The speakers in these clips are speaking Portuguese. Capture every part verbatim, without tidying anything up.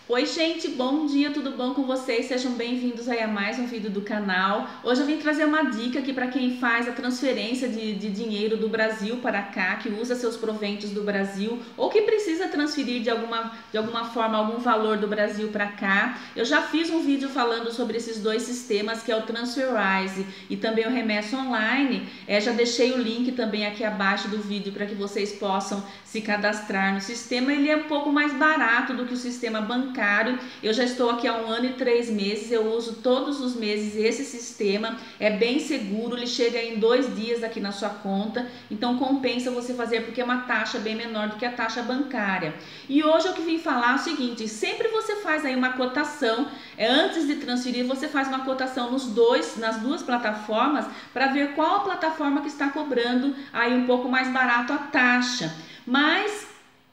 Oi gente, bom dia, tudo bom com vocês? Sejam bem-vindos aí a mais um vídeo do canal. Hoje eu vim trazer uma dica aqui para quem faz a transferência de, de dinheiro do Brasil para cá, que usa seus proventos do Brasil ou que precisa transferir de alguma, de alguma forma algum valor do Brasil para cá. Eu já fiz um vídeo falando sobre esses dois sistemas, que é o Transferwise e também o Remessa Online. É, já deixei o link também aqui abaixo do vídeo para que vocês possam se cadastrar no sistema. Ele é um pouco mais barato do que o sistema bancário. Eu já estou aqui há um ano e três meses, eu uso todos os meses esse sistema, é bem seguro, ele chega em dois dias aqui na sua conta, então compensa você fazer porque é uma taxa bem menor do que a taxa bancária. E hoje eu que vim falar é o seguinte, sempre você faz aí uma cotação, é, antes de transferir você faz uma cotação nos dois, nas duas plataformas, para ver qual a plataforma que está cobrando aí um pouco mais barato a taxa. Mas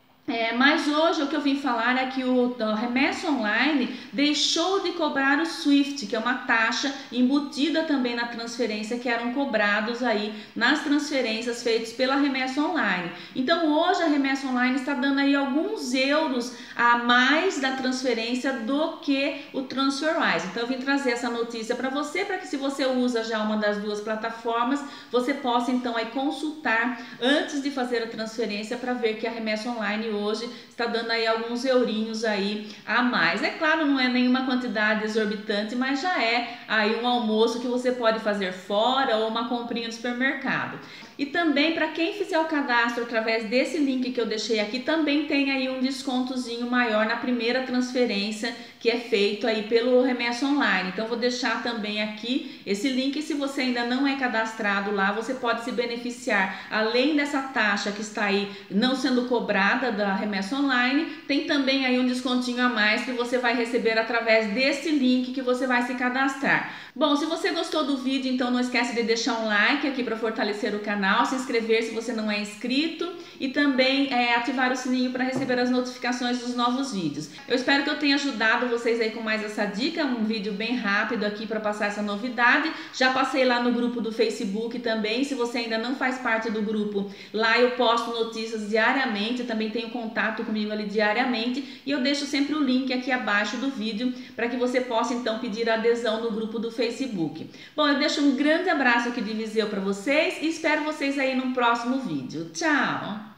É, mas hoje o que eu vim falar é que o, o Remessa Online deixou de cobrar o Swift, que é uma taxa embutida também na transferência, que eram cobrados aí nas transferências feitas pela Remessa Online. Então hoje a Remessa Online está dando aí alguns euros a mais da transferência do que o Transferwise. Então eu vim trazer essa notícia para você, para que se você usa já uma das duas plataformas, você possa então aí consultar antes de fazer a transferência para ver que a Remessa Online hoje está dando aí alguns eurinhos aí a mais. É claro, não é nenhuma quantidade exorbitante, mas já é aí um almoço que você pode fazer fora ou uma comprinha no supermercado. E também para quem fizer o cadastro através desse link que eu deixei aqui, também tem aí um descontozinho maior na primeira transferência que é feito aí pelo Remessa Online. Então vou deixar também aqui esse link, se você ainda não é cadastrado lá, você pode se beneficiar. Além dessa taxa que está aí não sendo cobrada da Remessa Online, tem também aí um descontinho a mais que você vai receber através desse link que você vai se cadastrar. Bom, se você gostou do vídeo, então não esquece de deixar um like aqui para fortalecer o canal, se inscrever se você não é inscrito e também é, ativar o sininho para receber as notificações dos novos vídeos. Eu espero que eu tenha ajudado vocês aí com mais essa dica, um vídeo bem rápido aqui para passar essa novidade. Já passei lá no grupo do Facebook também, se você ainda não faz parte do grupo, lá eu posto notícias diariamente, também tenho contato comigo ali diariamente e eu deixo sempre o link aqui abaixo do vídeo para que você possa então pedir adesão no grupo do Facebook. Bom, eu deixo um grande abraço aqui de Viseu para vocês e espero vocês aí no próximo vídeo. Tchau!